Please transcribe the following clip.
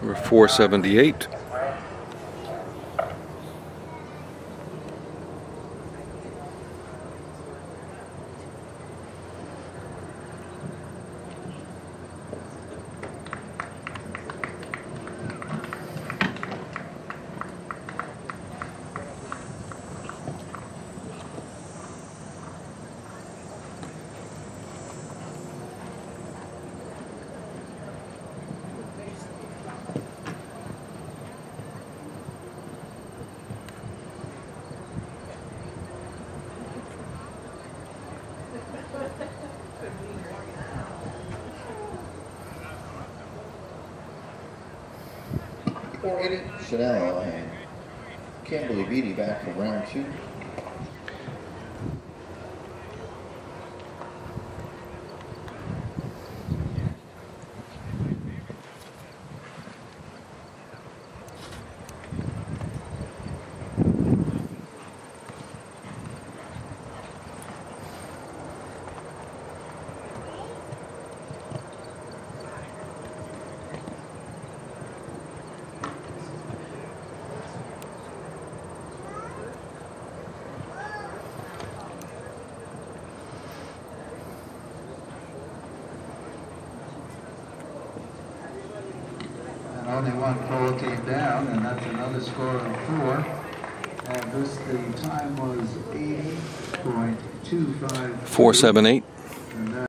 Number 478. Chanel and Kimberly Beatty back from round 2. Only one pole came down, and that's another score of 4. And this, the time was 80.25. 478.